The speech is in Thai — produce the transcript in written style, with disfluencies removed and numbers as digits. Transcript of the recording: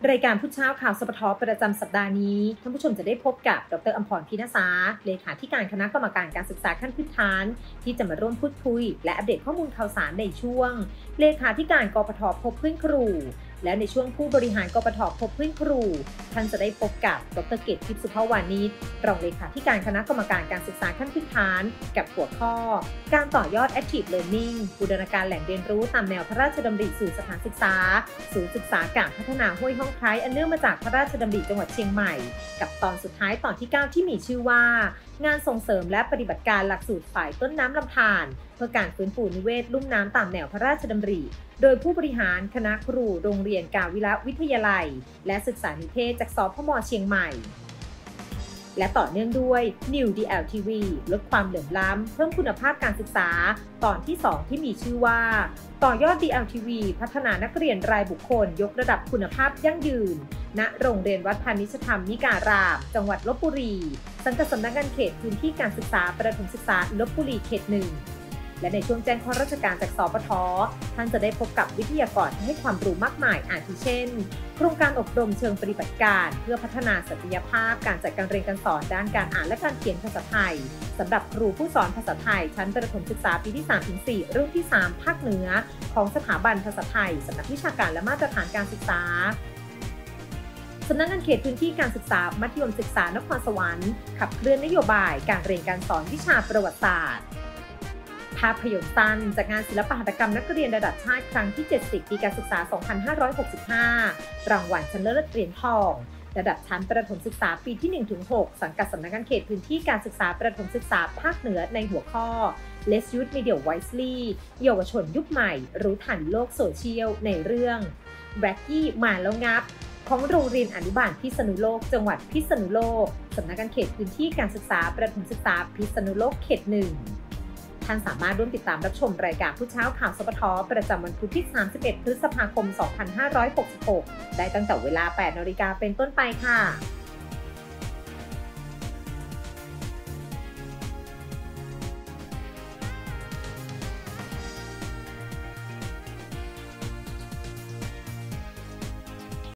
รายการผู้เช้าข่าวสปท.ประจำสัปดาห์นี้ท่านผู้ชมจะได้พบกับดร.อำพร พิณษาเลขาธิการคณะกรรมการการศึกษาขั้นพื้นฐานที่จะมาร่วมพูดคุยและอัปเดตข้อมูลข่าวสารในช่วงเลขาธิการกปท.พบเพื่อนครูและในช่วงผู้บริหารกปท.พบเพื่อนครูท่านจะได้พบกับดร.เกตทิพย์สุภวานิชรองเลขาธิการคณะกรรมการการศึกษาขั้นพื้นฐานกับหัวข้อการต่อยอด Active Learning บูรณาการแหล่งเรียนรู้ตามแนวพระราชดำริสู่สถานศึกษาศูนย์ศึกษาการพัฒนาห้วยห้องไคร้อันเนื่องมาจากพระราชดำริจังหวัดเชียงใหม่กับตอนสุดท้ายตอนที่ 9 ที่มีชื่อว่างานส่งเสริมและปฏิบัติการหลักสูตรฝ่ายต้นน้ำลำธารเพื่อการฟื้นฟูนิเวศลุ่มน้ำตามแนวพระราชดำริโดยผู้บริหารคณะครูโรงเรียนกาวิระวิทยาลัยและศึกษานิเทศจากสพม.เชียงใหม่และต่อเนื่องด้วย New DLTV ลดความเหลื่อมล้ำเพิ่มคุณภาพการศึกษาตอนที่ 2 ที่มีชื่อว่าต่อยอด DLTV พัฒนานักเรียนรายบุคคลยกระดับคุณภาพยั่งยืนณโรงเรียนวัดพานิชธรรมนิการามจังหวัดลพบุรีสังกัดสำนักงานเขตพื้นที่การศึกษาประถมศึกษาลพบุรีเขต 1และในช่วงแจ้งข้อราชการจากสปท.ท่านจะได้พบกับวิทยากรที่ให้ความรู้มากมายอาทิเช่นโครงการอบรมเชิงปฏิบัติการเพื่อพัฒนาศักยภาพการจัดการเรียนการสอนด้านการอ่านและการเขียนภาษาไทยสำหรับครูผู้สอนภาษาไทยชั้นประถมศึกษาปีที่ 3-4 รุ่นที่ 3 ภาคเหนือของสถาบันภาษาไทยสำนักวิชาการและมาตรฐานการศึกษาสำนักงานเขตพื้นที่การศึกษามัธยมศึกษานครสวรรค์ขับเคลื่อนนโยบายการเรียนการสอนวิชาประวัติศาสตร์ภาพยนตร์สั้นจากงานศิลปหัตถกรรมนักเรียนระดับชาติครั้งที่ 70 ปีการศึกษา 2565 รางวัลชนะเลิศเหรียญทองระดับชั้นประถมศึกษาปีที่ 1-6 สังกัดสำนักงานเขตพื้นที่การศึกษาประถมศึกษาภาคเหนือในหัวข้อ Let's Use Media Wisely เยาวชนยุคใหม่รู้ทันโลกโซเชียลในเรื่องแบล็กกี้มาแล้วงับของโรงเรียนอนุบาลพิษณุโลกจังหวัดพิษณุโลกสำนักงานเขตพื้นที่การศึกษาประถมศึกษาพิษณุโลกเขต 1ท่านสามารถร่วมติดตามรับชมรายการผู้เช้าข่าวสปท.ประจำวันพุธที่ 31 พฤษภาคม 2566 ได้ตั้งแต่เวลา 8 นาฬิกาเป็นต้นไปค่ะ